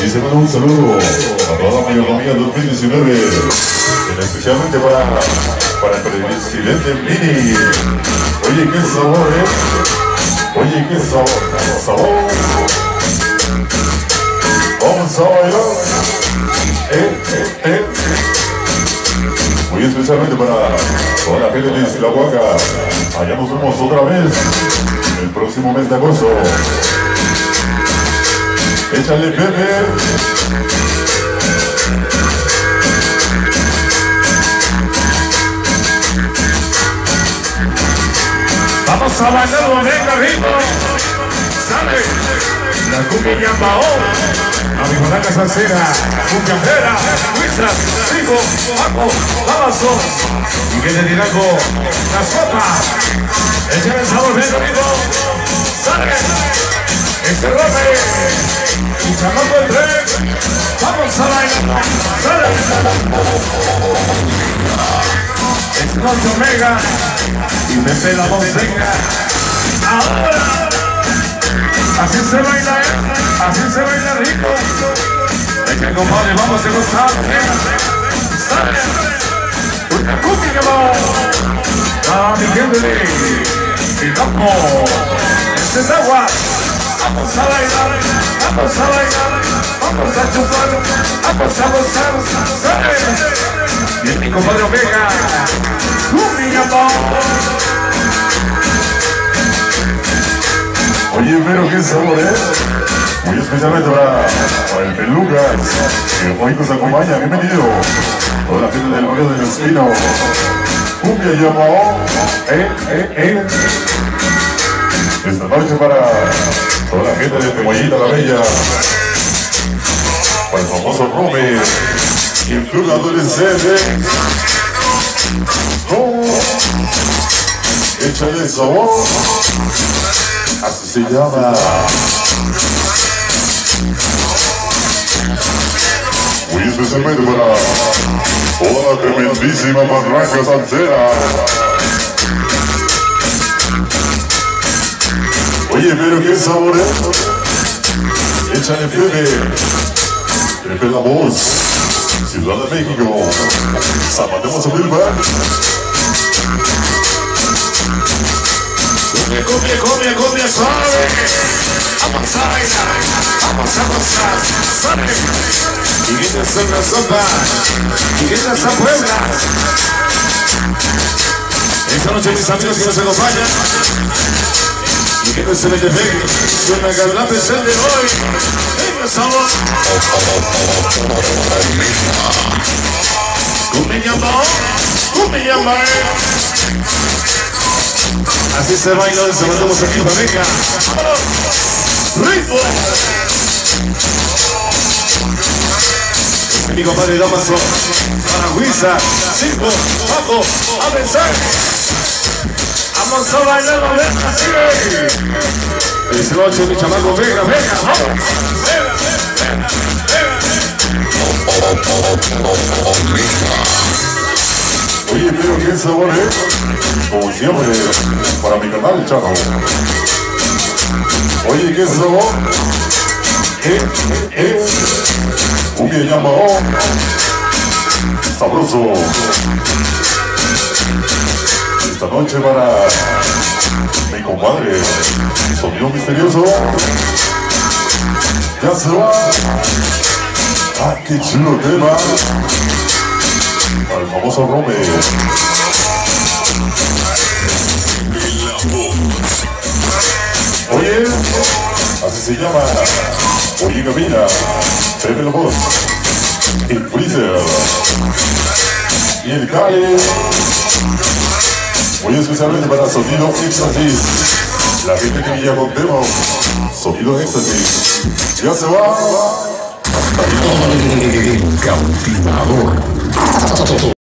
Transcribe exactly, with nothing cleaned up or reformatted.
Y se manda un saludo a toda la mayordomía dos mil diecinueve, especialmente para, para el presidente Mini. Oye, qué sabor, eh. Oye, qué sabor, qué sabor. Vamos a bailar. Eh, eh, eh. Muy especialmente para toda la gente de Islahuaca. Allá nos vemos otra vez el próximo mes de agosto. Échale, Pepe. Vamos a bailar, venga, ritmo. Sale la cumbia Yambao, a mi balaca salsera, cumbia pera, Huiza, Rico, Paco, Lavazo, y que te tirago la sopa. Échale el sabor, venga, ritmo. Sale este rope, y chamando el tren. Vamos a bailar. Sale es Noche Omega y Pepe la Monseca. Ahora así se baila, así se baila rico. Venga, compadre, vamos a gozar. Sale una cumbia que va a mi gente de mi campo. Este es agua. Vamos a bailar, vamos a bailar, vamos a chupar, vamos a gozar. Sale y mi compadre Omega. Cumbia Yambao. Oye, pero qué sabor, ¿eh? Muy especialmente para, para el Pelucas, que hoy nos acompaña. Bienvenido. Toda la gente del barrio del Espino. Cumbia Yambao. Eh, eh, eh. Esta noche para toda la gente de Teguayita la Bella. Para el famoso Rome. Y el club adolescente. Oh, échale sabor. Así se llama. Muy especialmente para toda la tremendísima barranca salsera. Oye, pero qué sabor, ¿eh? Échale Pepe. Pepe la voz. Ciudad de México. Zapatemos a Bilba. Cumbia, cumbia, cumbia, cumbia, suave. Vamos a bailar, vamos a gozar. Suave. Y viene a la sopa. Y viene a Puebla. Esta noche mis amigos que nos acompañan. Y que no se me despegue. Suena Garlape es el de hoy. Venga, sabor. Cumbia Yambao, cumbia Yambao. Así se baila, se mandamos aquí, venga. ¡Ritmo! Mi compadre Damaso, para Huiza, Cinco, Paco, a pensar. Vamos a bailar, venga, sigue. Esta noche mi chamaco, venga, venga, vamos. Oye, pero qué sabor, ¿eh? Como siempre, para mi canal, chavo. Oye, qué sabor. Eh, eh, eh. Cumbia Yambao. Sabroso. Esta noche para mi compadre. Sonido misterioso. Ya se va. Ah, qué chulo tema. Para el famoso Rome. Oye, así se llama. Oye, camina. Pepe la voz. El Freezer. Y el Cali. Muy especialmente para Sonido Éxtasis. La gente que Villa Contemos. Sonido Éxtasis. Ya se va. El cautivador.